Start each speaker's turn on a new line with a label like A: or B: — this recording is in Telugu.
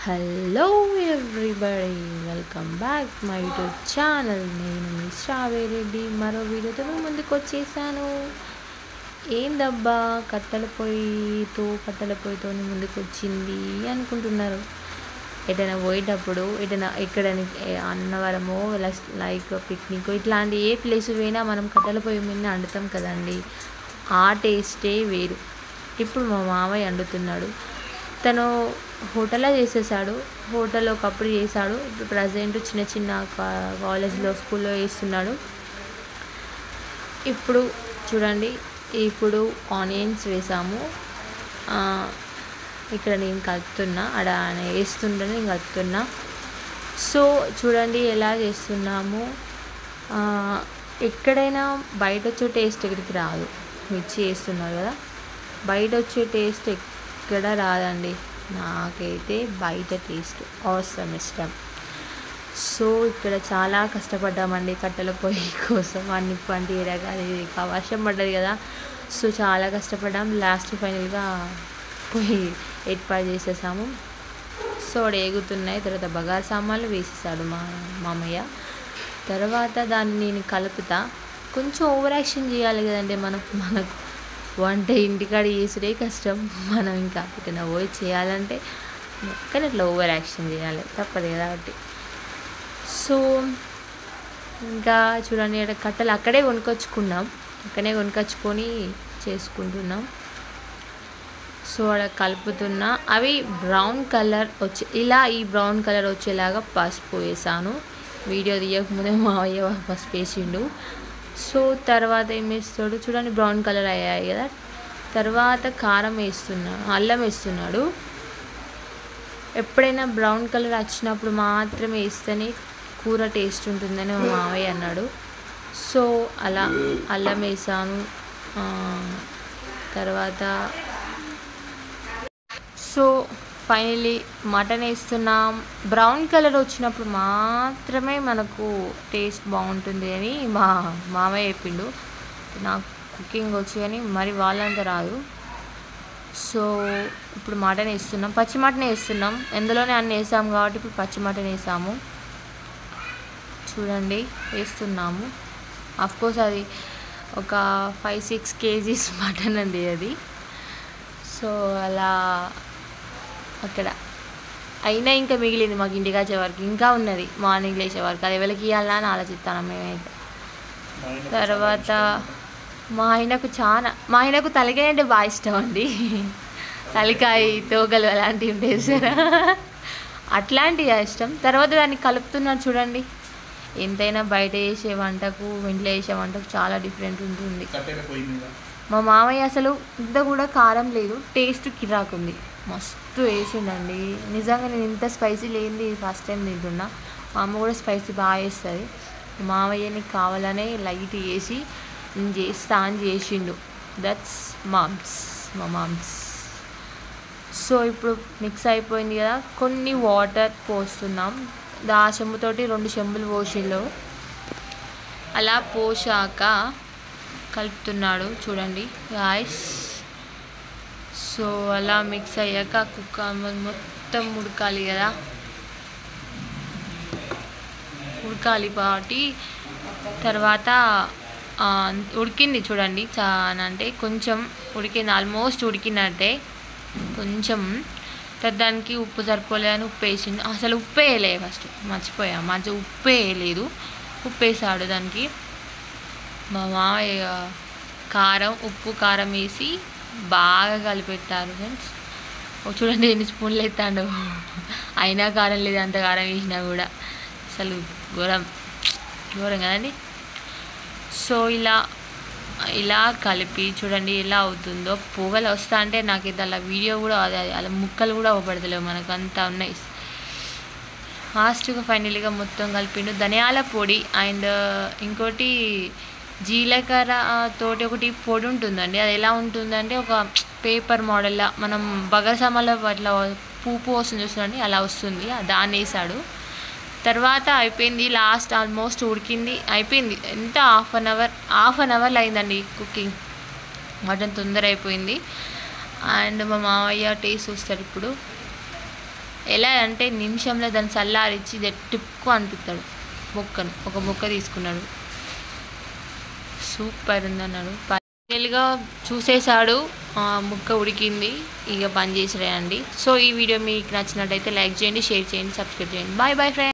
A: Hello everybody, welcome back my YouTube channel. నేను మీ శ్రావ్యరెడ్డి మరో వీడియోతో ముందుకు వచ్చేసాను. ఏందబ్బా కట్టెల పొయ్యితో ముందుకు వచ్చింది అనుకుంటున్నారు. ఎటైనా పోయేటప్పుడు ఎక్కడ అన్నవరమో లైక్ పిక్నిక్ ఇట్లాంటి ఏ ప్లేస్ పోయినా మనం కట్టెల పొయ్యి మీద వండుతాం కదండి. ఆ టేస్టే వేరు. ఇప్పుడు మా మామయ్య వండుతున్నాడు. తను హోటల్లో చేసేసాడు. హోటల్లో ఒకప్పుడు చేశాడు. ఇప్పుడు ప్రజెంట్ చిన్న కాలేజ్లో స్కూల్లో చేస్తున్నాడు. ఇప్పుడు చూడండి, ఇప్పుడు ఆనియన్స్ వేసాము. ఇక్కడ నేను కలుపుతున్నా, అక్కడ వేస్తుంటే నేను కలుపుతున్నా. సో చూడండి ఎలా చేస్తున్నాము. ఎక్కడైనా బయట వచ్చే టేస్ట్ ఎక్కడికి రాదు. మిర్చి వేస్తున్నారు కదా, బయట వచ్చే టేస్ట్ ఎక్కడ రాదండి. నాకైతే బయట టేస్ట్ అవసరం ఇష్టం. సో ఇక్కడ చాలా కష్టపడ్డామండి కట్టెల పొయ్యి కోసం. అన్ని పంటి రకాలు వర్షం పడ్డది కదా, సో చాలా కష్టపడ్డాం. లాస్ట్ ఫైనల్గా పొయ్యి ఏర్పాటు చేసేసాము. సో ఎగుతున్నాయి. తర్వాత బగారు సామాన్లు వేసేసాడు మా మామయ్య. తర్వాత దాన్ని నేను కలుపుతా. కొంచెం ఓవర్ యాక్షన్ చేయాలి కదండి. మనకు వంట ఇంటికాడ చేసుడే కష్టం. మనం ఇంకా ఎటైనా పోయి చేయాలంటే కానీ అట్లా ఓవర్ యాక్షన్ చేయాలి, తప్పదు కదా. కాబట్టి సో ఇంకా చూడండి, కట్టెలు అక్కడే కొనుక్కొచ్చుకొని చేసుకుంటున్నాం. సో అక్కడ కలుపుతున్నా. అవి బ్రౌన్ కలర్ ఈ బ్రౌన్ కలర్ వచ్చేలాగా పసుపు వేసాను. వీడియో తీయకముందే మావయ్య పసుపు వేసిండు. సో తర్వాత ఏం వేస్తాడు చూడండి, బ్రౌన్ కలర్ అయ్యాయి కదా. తర్వాత కారం అల్లం వేస్తున్నాడు. ఎప్పుడైనా బ్రౌన్ కలర్ వచ్చినప్పుడు మాత్రమే వేస్తేనే కూర టేస్ట్ ఉంటుందని మా మావయ్య అన్నాడు. సో అలా అల్లం వేసాను. తర్వాత సో ఫైనలీ మటన్ వేస్తున్నాం. బ్రౌన్ కలర్ వచ్చినప్పుడు మాత్రమే మనకు టేస్ట్ బాగుంటుంది అని మా మామయ్య చెప్పిండు. నాకు కుకింగ్ వచ్చు కానీ మరి వాళ్ళంతా రాదు. సో ఇప్పుడు మటన్ వేస్తున్నాం, పచ్చి మటన్ వేస్తున్నాం. ఎందులోనే అన్నీ వేసాము కాబట్టి ఇప్పుడు పచ్చి మటన్ వేసాము. చూడండి వేస్తున్నాము. అఫ్కోర్స్ అది ఒక 5-6 kgs మటన్ అండి అది. సో అలా అక్కడ అయినా ఇంకా మిగిలింది మాకు ఇంటికి వచ్చే వరకు, ఇంకా ఉన్నది మార్నింగ్ లేచే వరకు. అది ఎవరికి ఇవ్వాలా అని ఆలోచిస్తాను మేమైతే. తర్వాత మా ఆయనకు తలకాయ అంటే బాగా ఇష్టం అండి. తలకాయ తోకలు అలాంటివి ఉంటాయి సార్, అట్లాంటివి ఇష్టం. తర్వాత దాన్ని కలుపుతున్నాను చూడండి. ఎంతైనా బయట చేసే వంటకు ఇంట్లో చేసే వంటకు చాలా డిఫరెంట్ ఉంటుంది. మా మామయ్య అసలు ఇంత కూడా కారం లేదు, టేస్ట్ కిరాకుంది, మస్తు వేసిండండి. నిజంగా నేను ఇంత స్పైసీ లేనిది ఫస్ట్ టైం తింటున్నా. మా అమ్మ కూడా స్పైసీ బాగా వేస్తుంది. మామయ్యని కావాలనే లైట్ వేసి నేను చేస్తా అని చేసిండు. దట్స్ మా మామ్స్. సో ఇప్పుడు మిక్స్ అయిపోయింది కదా, కొన్ని వాటర్ పోస్తున్నాం. ఆ చెంబుతోటి 2 చెంబులు పోసిండు. అలా పోసాక కలుపుతున్నాడు చూడండి గాయ్స్. సో అలా మిక్స్ అయ్యాక మొత్తం ఉడకాలి కదా, కాబట్టి తర్వాత ఉడికింది చూడండి. అంటే కొంచెం ఉడికింది, ఆల్మోస్ట్ ఉడికినట్టే. కొంచెం దానికి ఉప్పు సరిపోలేదని ఉప్పు వేసింది. అసలు ఉప్పు వేయలే, ఫస్ట్ మర్చిపోయా, ఉప్పు వేయలేదు. ఉప్పు వేసాడు దానికి. మా మామయ్య ఉప్పు కారం వేసి బాగా కలిపెట్టారు ఫ్రెండ్స్. చూడండి ఎన్ని స్పూన్లు ఎత్తాడు, అయినా కారం లేదు. అంత కారం వేసినా కూడా అసలు ఘోరం కదండి. సో ఇలా కలిపి చూడండి ఎలా అవుతుందో. పొగలు వస్తా అంటే నాకైతే అలా వీడియో కూడా అలా ముక్కలు కూడా అవ్వబడతలేవు, మనకు అంతా ఉన్నాయి. లాస్ట్గా ఫైనల్గా మొత్తం కలిపిండు. ధనియాల పొడి అండ్ ఇంకోటి జీలకర్ర తోటి ఒకటి పొడి ఉంటుందండి. అది ఎలా ఉంటుందంటే ఒక పేపర్ మోడల్లా మనం బగారా సామాన్లో అట్లా పూపు వస్తుంది చూస్తుందండి, అలా వస్తుంది. దాన్ని వేసాడు. తర్వాత అయిపోయింది. లాస్ట్ ఆల్మోస్ట్ ఉడికింది, అయిపోయింది. ఎంత హాఫ్ అన్ అవర్లో అయిందండి కుకింగ్. మటన్ తొందర అయిపోయింది. అండ్ మా మామయ్య టేస్ట్ చూస్తారు ఇప్పుడు. ఎలా అంటే నిమిషంలో దాన్ని చల్లారిచ్చి టిప్పు అనిపిస్తాడు. ఒక ముక్క తీసుకున్నాడు, సూపర్ ఉందన్నాడు. ఫైనల్గా చూసేసాడు, ముక్క ఉడికింది, ఇక పని చేసేయండి. సో ఈ వీడియో మీకు నచ్చినట్టయితే లైక్ చేయండి, షేర్ చేయండి, సబ్స్క్రైబ్ చేయండి. Bye bye friends.